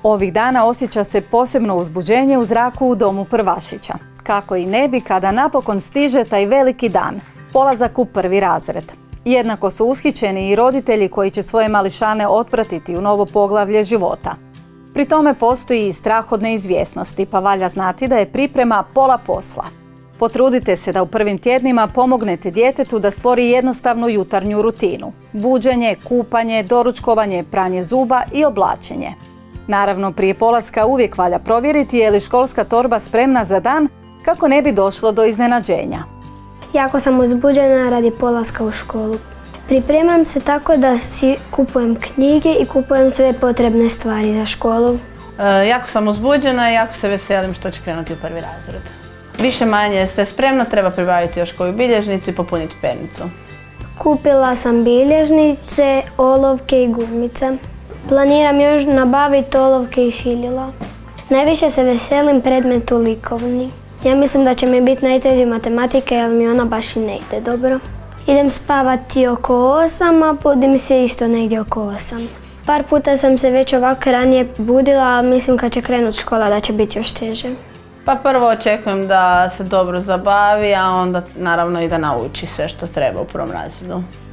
Ovih dana osjeća se posebno uzbuđenje u zraku u domu prvašića. Kako i ne bi kada napokon stiže taj veliki dan, polazak u prvi razred. Jednako su ushićeni i roditelji koji će svoje mališane otpratiti u novo poglavlje života. Pri tome postoji i strah od neizvjesnosti, pa valja znati da je priprema pola posla. Potrudite se da u prvim tjednima pomognete djetetu da stvori jednostavnu jutarnju rutinu. Buđenje, kupanje, doručkovanje, pranje zuba i oblačenje. Naravno, prije polaska uvijek valja provjeriti je li školska torba spremna za dan kako ne bi došlo do iznenađenja. Jako sam uzbuđena radi polaska u školu. Pripremam se tako da si kupujem knjige i kupujem sve potrebne stvari za školu. Jako sam uzbuđena i jako se veselim što će krenuti u prvi razred. Više manje je sve spremno, treba pribaviti još koju bilježnicu i popuniti pernicu. Kupila sam bilježnice, olovke i gumice. Planiram još nabaviti olovke i šiljila. Najviše se veselim predmetu likovni. Ja mislim da će mi biti najteže matematika jer mi ona baš i ne ide dobro. Idem spavati oko 8, a budim se isto negdje oko 8. Par puta sam se već ovako ranije budila, a mislim kad će krenuti škola da će biti još teže. Pa prvo očekujem da se dobro zabavi, a onda naravno i da nauči sve što treba u prvom razredu.